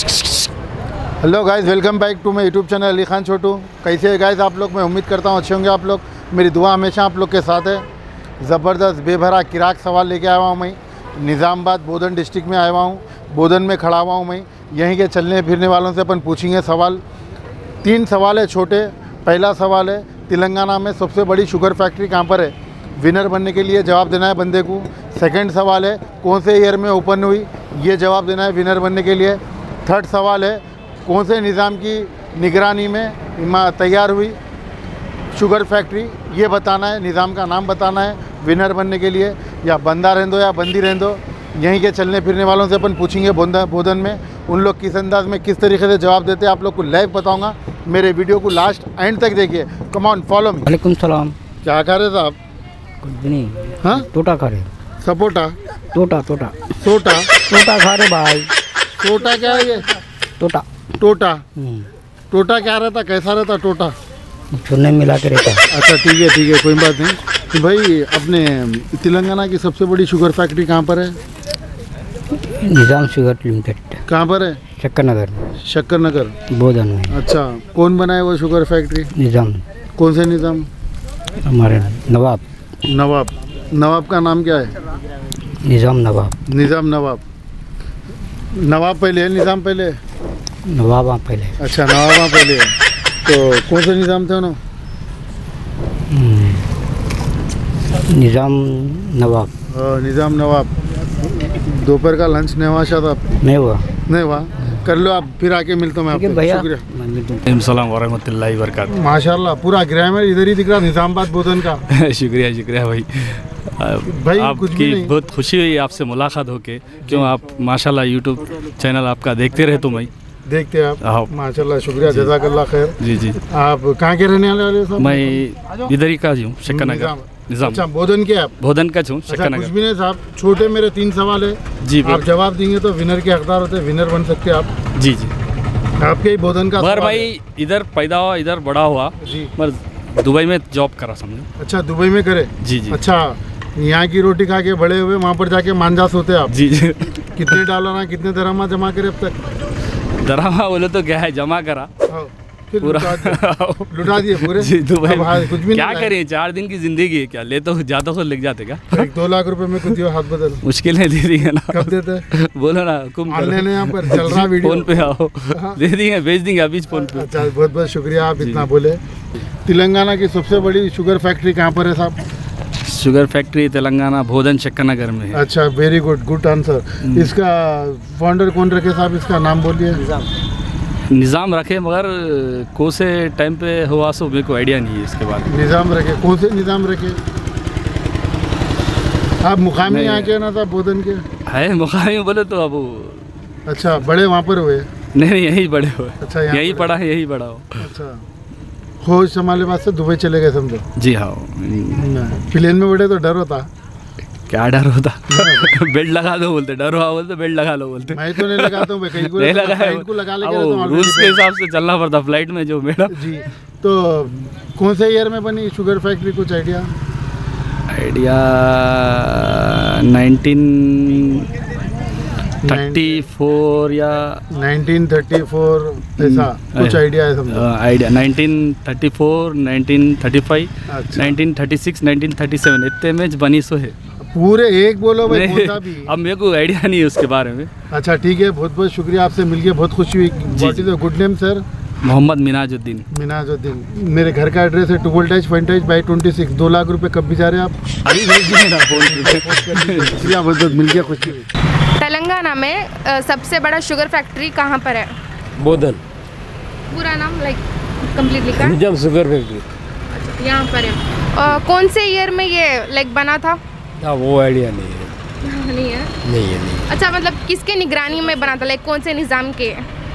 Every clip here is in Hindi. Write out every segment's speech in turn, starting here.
Hello guys, welcome back to my YouTube channel Ali Khan Chhotu. कैसे है गाइस आप लोग? मैं उम्मीद करता हूँ अच्छे होंगे आप लोग। मेरी दुआ हमेशा आप लोग के साथ है। ज़बरदस्त बेभरा किराक सवाल लेके आया हूँ मैं। निज़ामाबाद बोधन डिस्ट्रिक्ट में आया हुआ हूँ। बोधन में खड़ा हुआ हूँ मैं। यहीं के चलने फिरने वालों से अपन पूछेंगे सवाल। 3 सवाल है छोटे। पहला सवाल है, तेलंगाना में सबसे बड़ी शुगर फैक्ट्री कहाँ पर है? विनर बनने के लिए जवाब देना है बंदे को। सेकंड सवाल है, कौन से ईयर में ओपन हुई? ये जवाब देना है विनर बनने के लिए। थर्ड सवाल है, कौन से निज़ाम की निगरानी में तैयार हुई शुगर फैक्ट्री? ये बताना है, निज़ाम का नाम बताना है विनर बनने के लिए। या बंदा रहने दो या बंदी रहने दो, यहीं के चलने फिरने वालों से अपन पूछेंगे बोधन में उन लोग किस अंदाज में किस तरीके से जवाब देते हैं आप लोग को लाइव बताऊंगा। मेरे वीडियो को लास्ट एंड तक देखिए। Come on, follow me. वालेकुम सलाम। क्या खा रहे थे आप? कुछ भी नहीं। हाँ, टोटा खा रहे। सपोटा? टोटा खा रहे भाई। टोटा क्या है ये? टोटा टोटा क्या रहता, कैसा रहता टोटा? चूने मिला के रहता है। अच्छा ठीक है, कोई बात नहीं। तो भाई, अपने तेलंगाना की सबसे बड़ी शुगर फैक्ट्री कहाँ पर है? Nizam sugar limited. कहाँ पर है? शक्कर नगर बोधन में। अच्छा, कौन बनाए वो शुगर फैक्ट्री? निज़ाम। कौन से निज़ाम? हमारे नवाब का नाम क्या है? निज़ाम नवाब पहले है, निज़ाम पहले? नवाब पहले। अच्छा, नवाब पहले है। तो कौन से निज़ाम थे उन्होंने? निज़ाम नवाब। दोपहर का लंच नहीं हुआ शायद? आप नहीं हुआ। कर लो आप, फिर आके मिलता हूँ मैं आपको। भैया, शुक्रिया। सलाम वरहमतुल्लाहि वबरकातुहू। माशाल्लाह, पूरा ग्रामर इधर ही दिख रहा, निज़ामाबाद बोधन का। शुक्रिया भाई आपकी बहुत खुशी हुई आपसे मुलाकात होके। क्यों, आप माशाल्लाह यूट्यूब चैनल आपका देखते रहे तो मैं देखते हैं आप। माशाल्लाह, शुक्रिया, जज़ाकल्लाह खैर। जी। आप कहाँ के रहने वाले हो? मैं इधर ही का हूँ, शक्कर नगर निज़ाम। अच्छा, बोधन के आप? बोधन का हूँ, शक्कर नगर। कुछ भी नहीं साहब, छोटे मेरे 3 सवाल है जी। आप जवाब देंगे तो विनर के हकदार होते हैं, विनर बन सकते हैं आप। जी। आपके ही बोधन का मगर भाई इधर पैदा हुआ, इधर बड़ा हुआ जी, मगर दुबई में जॉब करा समझो। अच्छा, दुबई में करे? जी। अच्छा, यहाँ की रोटी खा के बड़े हुए, वहाँ पर जाके मांजास होते आप? जी। कितने डॉलर, कितने दरामा जमा करे अब तक? दरामा बोले तो क्या है, जमा करा पूरा लुटा दिए पूरे जी। दुबई कुछ भी क्या करें, 4 दिन की जिंदगी है, क्या ले तो जाता तो लेके जाते क्या? 2 लाख रुपए में कुछ हाथ बदल मुश्किल है, दे देंगे ना। कब देते? बोलो ना, यहाँ पर चल रहा वीडियो, फोन पे आओ, दे देंगे, भेज देंगे अभी फोन पे। अच्छा, बहुत बहुत शुक्रिया, आप इतना बोले। तेलंगाना की सबसे बड़ी शुगर फैक्ट्री कहाँ पर है साहब? शुगर फैक्ट्री तेलंगाना बोधन शक्कर नगर में है। अच्छा, वेरी गुड आंसर। इसका फाउंडर कौन रखे साहब? इसका नाम बोलिए। निज़ाम रखे, मगर कौन से टाइम पे हुआ सो मेरे को आइडिया नहीं है इसके बारे में। निज़ाम रखे, कौन से निज़ाम रखे? आप मुकामी यहाँ के ना साहब, बोधन के है? मुकामी बोले तो अब। अच्छा, बड़े वहाँ पर हुए? नहीं, यही बड़े हुए। अच्छा, यही पढ़ा है, यही बड़ा हो। अच्छा, खोज संभाले बाद से दुबई चले गए समझो? जी हाँ। प्लेन में बैठे तो डर होता? क्या डर होता? बेल्ट लगा दो बोलते, डर हुआ बोलते, बेल्ट लगा लो बोलते। मैं तो नहीं लगाता हूँ, नहीं लगा, रूल्स के हिसाब से चलना पड़ता फ्लाइट में जो मेरा जी। तो कौन से ईयर में बनी शुगर फैक्ट्री, कुछ आइडिया? 1934 या 1934 ऐसा कुछ आइडिया है समझो? आइडिया 1934, 1935, 1936, 1937 इतने मैच बनी सो है पूरे। एक बोलो भाई, कौन सा भी? अब मेरे को आइडिया नहीं है उसके बारे में। अच्छा ठीक है, बहुत बहुत शुक्रिया, आपसे मिलके बहुत खुशी हुई। What is your good name sir? Mohammad Minajuddin. मेरे घर का एड्रेस है टुबल टच फ्रंटेज बाई 26। 2 लाख रुपए कब भी जा रहे हैं आप? अभी भेज दीजिए ना फोन। बहुत बहुत मिलके खुशी हुई। तेलंगाना में सबसे बड़ा शुगर फैक्ट्री कहाँ पर है? बोधन। पूरा नाम लाइक कंप्लीट लिखा है? Nizam sugar factory. अच्छा, यहाँ पर है। कौन से ईयर में ये लाइक बना था? वो आइडिया नहीं है। नहीं है। अच्छा, मतलब किसके निगरानी में बना था, लाइक कौन से निज़ाम के?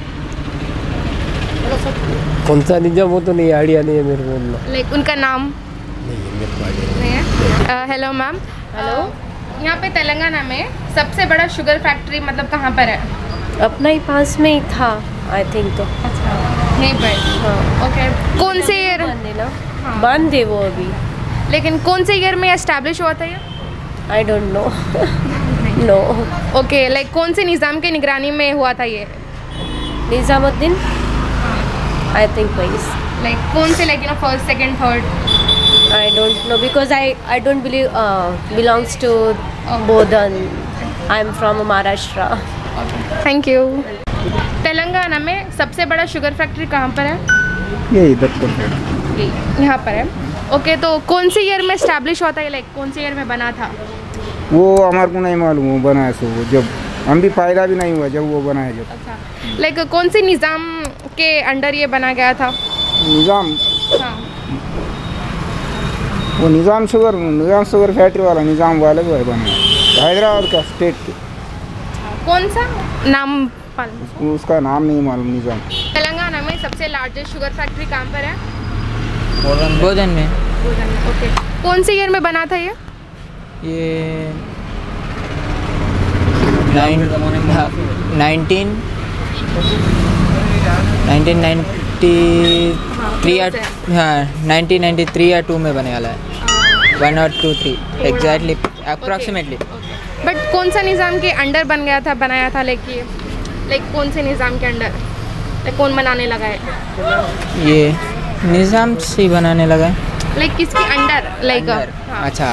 कौन सा निज़ाम वो तो नहीं, आइडिया नहीं है मेरे को। लाइक उनका नाम नहीं है मेरे को, आइडिया नहीं है। Hello ma'am. हेलो। यहाँ पे तेलंगाना में सबसे बड़ा शुगर फैक्ट्री मतलब कहाँ पर है? अपना ही पास में ही था आई थिंक तो। अच्छा, यहीं पर? हाँ। ओके, कौन से ईयर? बंद है वो अभी। लेकिन कौन से ईयर में एस्टैब्लिश हुआ था ये? I don't know. No. Okay, like कौन से निज़ाम के निगरानी में हुआ था ये? निजामुद्दीन आई थिंक वही। लाइक कौन से, like first second third? I don't know because I don't belongs to Bodhan. I am from Maharashtra. Thank you. Telangana में सबसे बड़ा शुगर फैक्ट्री कहाँ पर है? ये इधर पर यहाँ पर है। ओके, तो कौन सी ईयर में स्टैब्लिश होता है, लाइक कौन सी ईयर में बना था? वो हमारे को नहीं मालूम, वो बना है सो जब हम भी पैदा भी नहीं हुआ जब वो बना है जब। अच्छा, लाइक कौन सी निज़ाम के अंडर ये बना गया था? निज़ाम, हाँ, वो निज़ाम शुगर फैक्ट्री वाला निज़ाम वाले को बना है, हैदराबाद का स्टेट के। कौन सा नाम? उसका नाम नहीं मालूम। निज़ाम। तेलंगाना में सबसे लार्जेस्ट शुगर फैक्ट्री कहाँ पर है? बोधन में। ओके, कौन सी ईयर में बना था ये? ये 1993 या 2 में बने वाला है। 1 और 2 3 एग्जैक्टली अप्रॉक्सीमेटली। बट कौन सा निज़ाम के अंडर बन गया था, बनाया था? लाइक कौन से निज़ाम के अंडर, लाइक कौन बनाने लगा है? ये निज़ाम से बनाने लगा है। लाइक किसके अंडर? लाइक अच्छा,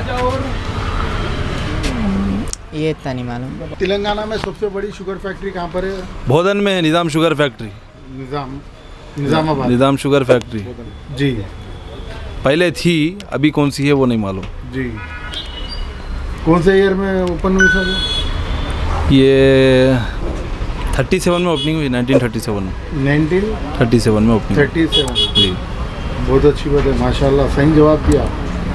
ये इतना नहीं मालूम। तेलंगाना में सबसे बड़ी शुगर फैक्ट्री कहाँ पर है? बोधन में है Nizam sugar factory. Nizamabad Nizam sugar factory ji. पहले थी, अभी कौन सी है वो नहीं मालूम जी। कौन से ईयर में ओपन हुई सर? ये 37 में ओपनिंग हुई। 1937 में। 1937 में ओपनिंग। 37 जी। बहुत अच्छी बात है, माशाल्लाह, सही जवाब दिया।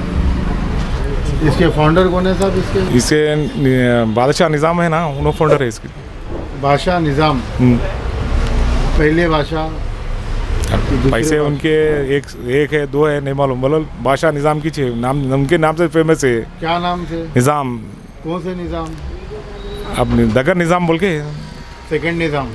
इसके फाउंडर कौन है साहब? इसके बादशाह निज़ाम है ना, उन्होंने फाउंडर है इसके। बादशाह निज़ाम, पहले बादशाह। पैसे उनके एक है, 2 है, नहीं मालूम। बोलो बादशाह निज़ाम की चाहिए, नाम उनके नाम से फेमस है। क्या नाम से? निज़ाम। कौन से निज़ाम? अपने दगर निज़ाम बोल के। सेकंड निज़ाम।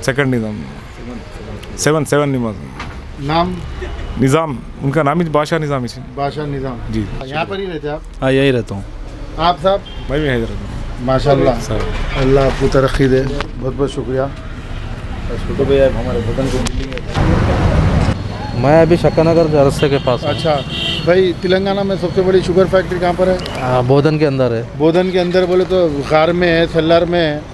7 नाम? निज़ाम, उनका नाम ही बादशाह निज़ाम है। बादशाह निज़ाम जी। यहाँ पर ही रहते आप? हाँ, यही रहता हूँ। आप साहब? मैं भी हैदराबाद हूँ। माशाल्लाह, सर अल्लाह आपको तरक्की दे। बहुत बहुत शुक्रिया। छोटो भैया हमारे वतन को मिलेंगे। मैं अभी शक्करनगर रस्ते के पास। अच्छा भाई, तेलंगाना में सबसे बड़ी शुगर फैक्ट्री कहाँ पर है? बोधन के अंदर है। बोधन के अंदर बोले तो गार में है, सल्लार में है।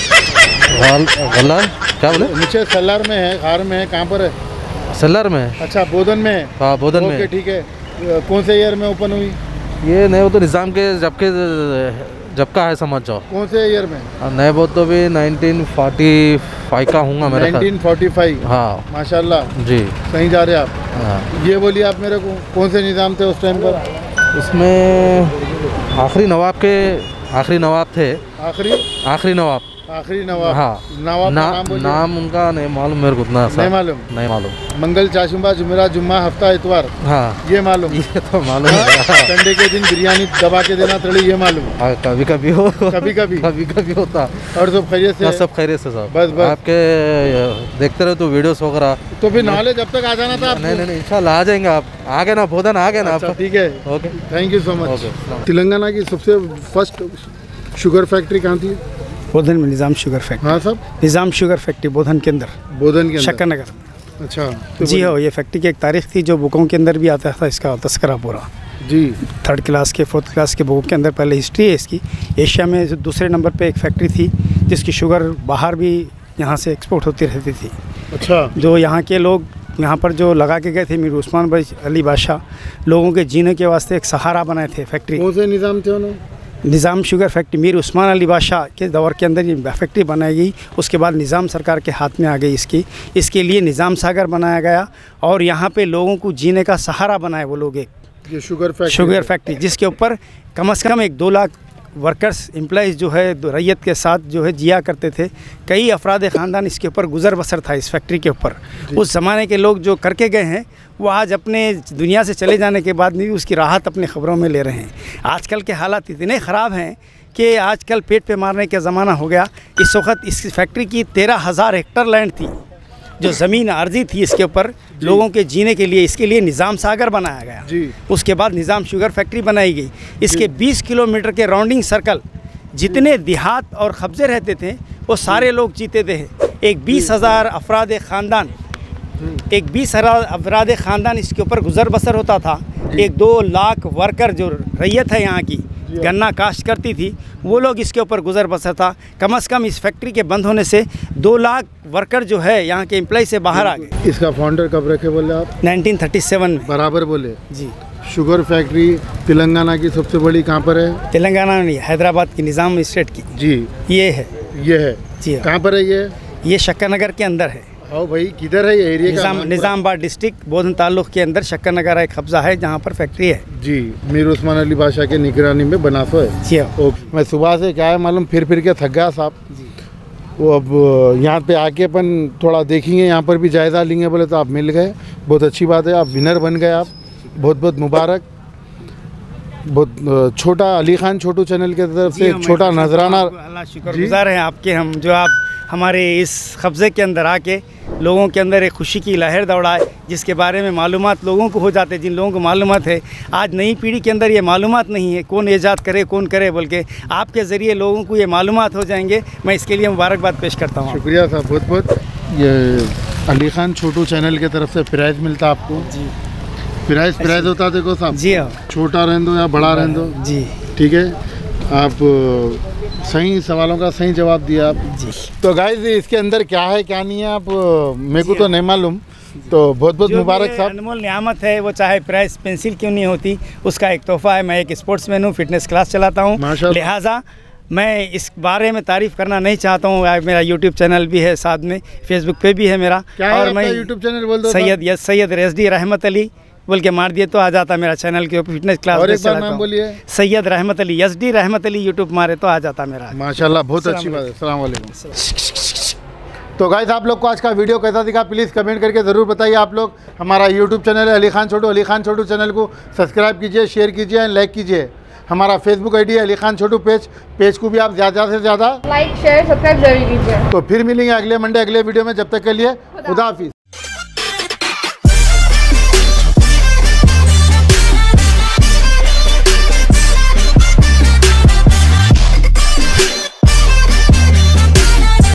क्या बोले? नीचे सल्लार में है, गार में है, कहाँ पर है? सल्लार में है। अच्छा, बोधन में है। हाँ, बोधन में। ओके, ठीक है। कौन से ईयर में ओपन हुई? ये नहीं, वो तो निज़ाम के जब का है, समझ जाओ। कौन से ईयर में? नहीं, वो तो भी 1945 का हूँगा मेरा। 1945। हाँ, माशाल्लाह जी, सही जा रहे आप। हाँ। ये बोलिए आप मेरे को, कौन से निज़ाम थे उस टाइम पर? उसमें आखिरी नवाब थे। आखिरी नवाब। हाँ, नाम उनका नहीं मालूम मेरे को उतना। नहीं मालूम। मंगल, चाशुम्बा, जुमेरा, जुम्मा, हफ्ता, इतवार। हाँ, ये मालूम? ये तो मालूम है। संडे के दिन बिरयानी दबा के देना तड़ी, ये मालूम? हाँ, कभी कभी होता। और सब खैरियत से? सब खैरियत से साहब। बस आपके देखते रहे तो वीडियोस वगैरह। तो फिर नॉलेज जब तक आ जाना था। नहीं, इंशाल्लाह आ जाएंगे। आप आ गए ना, बोधन आ गए ना आप? ठीक है, okay, thank you so much. Telangana की सबसे फर्स्ट शुगर फैक्ट्री कहाँ थी? बोधन में निज़ाम शुगर फैक्ट्री। हाँ साहब, निज़ाम शुगर फैक्ट्री बोधन के अंदर। शक्करनगर। अच्छा, तो जी हाँ, ये फैक्ट्री की एक तारीख थी जो बुकों के अंदर भी आता था, इसका तस्करा पूरा जी। 3rd क्लास के 4th क्लास के बुकों के अंदर पहले हिस्ट्री है इसकी। एशिया में दूसरे नंबर पे एक फैक्ट्री थी जिसकी शुगर बाहर भी यहाँ से एक्सपोर्ट होती रहती थी। अच्छा, जो यहाँ के लोग यहाँ पर जो लगा के गए थे, मीर उस्मान भाई अली बादशाह, लोगों के जीने के वास्ते एक सहारा बनाए थे फैक्ट्री। कौन से निज़ाम थे उन्होंने? निज़ाम शुगर फैक्ट्री मीर उस्मान अली बादशाह के दौर के अंदर ये फैक्ट्री बनाई गई। उसके बाद निज़ाम सरकार के हाथ में आ गई इसके लिए निज़ाम सागर बनाया गया और यहाँ पे लोगों को जीने का सहारा बनाए वो लोग। ये शुगर फैक्ट्री जिसके ऊपर कम से कम 2 लाख वर्कर्स एम्प्लॉइज़ जो है रैयत के साथ जो है जिया करते थे। कई अफराद ख़ानदान इसके ऊपर गुजर बसर था, इस फैक्ट्री के ऊपर। उस ज़माने के लोग जो करके गए हैं वो आज अपने दुनिया से चले जाने के बाद भी उसकी राहत अपनी ख़बरों में ले रहे हैं। आजकल के हालात इतने ख़राब हैं कि आजकल पेट पे मारने का ज़माना हो गया। इस वक्त इस फैक्ट्री की 13,000 हेक्टर लैंड थी, जो ज़मीन अर्जी थी इसके ऊपर लोगों के जीने के लिए। इसके लिए निज़ाम सागर बनाया गया जी। उसके बाद निज़ाम शुगर फैक्ट्री बनाई गई। इसके 20 किलोमीटर के राउंडिंग सर्कल जितने देहात और कब्ज़े रहते थे वो सारे लोग जीते थे। एक 20,000 अफराद ख़ानदान, एक 20,000 अफराद ख़ानदान इसके ऊपर गुजर बसर होता था। एक 2 लाख वर्कर जो रैयत है यहाँ की गन्ना काश्त करती थी, वो लोग इसके ऊपर गुजर बसर था। कम से कम इस फैक्ट्री के बंद होने से 2 लाख वर्कर जो है यहाँ के एम्प्लॉय से बाहर आ गए। इसका फाउंडर कब रखे बोले आप? 1937 में। बराबर बोले जी। शुगर फैक्ट्री तेलंगाना की सबसे बड़ी कहाँ पर है? तेलंगाना में नहीं, हैदराबाद की निज़ाम स्टेट की। जी ये है जी। कहाँ पर है ये शक्कर नगर के अंदर है। आओ भाई, किधर है ये एरिया? निज़ामबाद डिस्ट्रिक्ट बोधन ताल्लुक के अंदर शक्कर नगर एक कब्जा है जहाँ पर फैक्ट्री है। जी, मीर उस्मान अली बादशाह के निगरानी में बना तो है। जी ओके। मैं सुबह से क्या है मालूम फिर के थक गया साहब। वो अब यहाँ पे आके अपन थोड़ा देखेंगे, यहाँ पर भी जायज़ा लेंगे। बोले तो आप मिल गए, बहुत अच्छी बात है, आप विनर बन गए। आप बहुत बहुत मुबारक। बहुत छोटा अली खान छोटू चैनल की तरफ से एक छोटा नजराना। अल्लाह शुक्रगुजार हैं आपके, हम जो आप हमारे इस कब्ज़े के अंदर आके लोगों के अंदर एक खुशी की लहर दौड़ाए, जिसके बारे में मालूमात लोगों को हो जाते। जिन लोगों को मालूमात है, आज नई पीढ़ी के अंदर ये मालूमात नहीं है, कौन ईजाद करे कौन करे बोल के, आपके ज़रिए लोगों को ये मालूमात हो जाएंगे। मैं इसके लिए मुबारकबाद पेश करता हूँ। शुक्रिया साहब, बहुत बहुत। ये अली खान छोटू चैनल की तरफ से प्राइज़ मिलता आपको? जी, प्राइज़ होता है। देखो साहब, जी हाँ, छोटा रहने दो या बड़ा रहने दो जी, ठीक है। आप सही सवालों का सही जवाब दिया आप जी। तो गाइस इसके अंदर क्या है क्या नहीं है आप मेरे को तो नहीं मालूम, तो बहुत बहुत मुबारक साहब। अनमोल नियामत है, वो चाहे प्राइस पेंसिल क्यों नहीं होती, उसका एक तोहफा है। मैं एक स्पोर्ट्समैन हूँ, फिटनेस क्लास चलाता हूँ, लिहाजा मैं इस बारे में तारीफ़ करना नहीं चाहता हूँ। मेरा यूट्यूब चैनल भी है, साथ में फेसबुक पे भी है मेरा। और मैं यूट्यूब चैनल बोल दो, सैयद रेज़दी रहमत अली बोल के मार दिए तो आ जाता मेरा चैनल के ऊपर, फिटनेस क्लास। और एक बार नाम बोलिए। सैयद रहमत अली, SD रहमत अली यूट्यूब मारे तो आ जाता मेरा। माशाल्लाह, बहुत अच्छी बात है। अस्सलाम वालेकुम। तो गाइस आप लोग को आज का वीडियो कैसा दिखा प्लीज़ कमेंट करके ज़रूर बताइए। आप लोग हमारा यूट्यूब चैनल है अली खान छोटू चैनल को सब्सक्राइब कीजिए, शेयर कीजिए एंड लाइक कीजिए। हमारा फेसबुक ID है अली खान छोटू पेज को भी आप ज़्यादा से ज़्यादा लाइक शेयर सब्सक्राइब जरूर कीजिए। तो फिर मिलेंगे अगले मंडे अगले वीडियो में, जब तक के लिए खुदा हाफिज़।